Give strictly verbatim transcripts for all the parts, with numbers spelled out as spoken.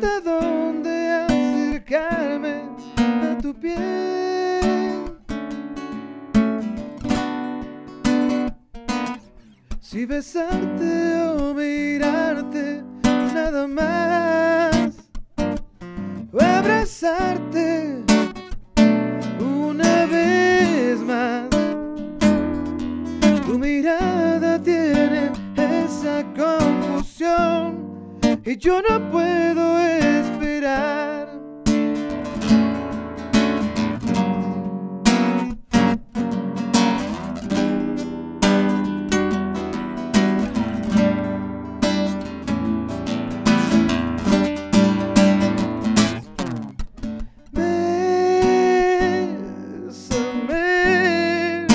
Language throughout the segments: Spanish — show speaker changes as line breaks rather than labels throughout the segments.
hasta dónde acercarme a tu piel. Si besarte o mirarte nada más, o abrazarte una vez más. Tu mirada tiene esa confusión y yo no puedo esperar. Bésame,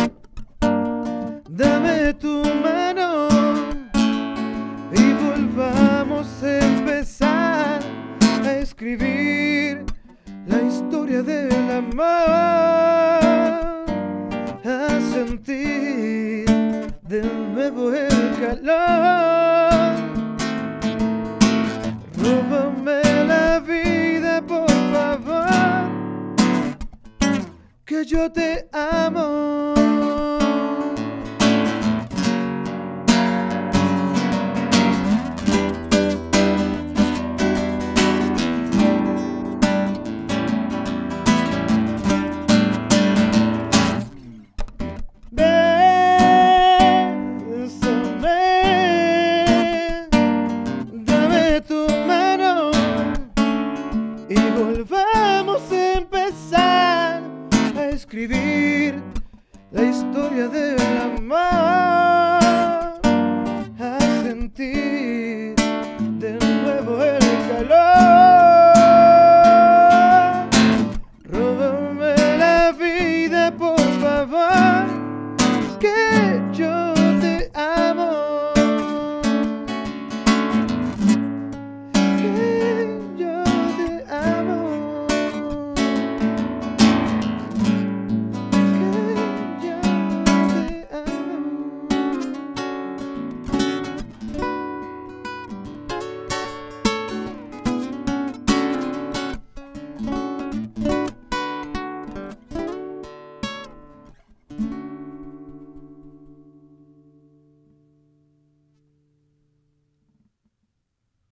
dame tu mano y volvamos a empezar a escribir la historia del amor, a sentir de nuevo el calor. Róbame la vida, por favor, que yo te amo. Volvamos a empezar a escribir la historia del amor, a sentir de nuevo el calor. Róbame la vida, por favor, que yo te amo. Que